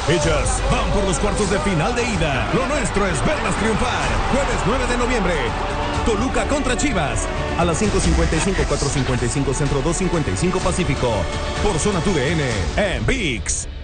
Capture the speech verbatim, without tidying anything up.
Ellas van por los cuartos de final de ida. Lo nuestro es verlas triunfar. Jueves nueve de noviembre. Toluca contra Chivas. A las cinco cincuenta y cinco, cuatro cincuenta y cinco Centro, dos cincuenta y cinco Pacífico. Por Zona Tu D N en ViX.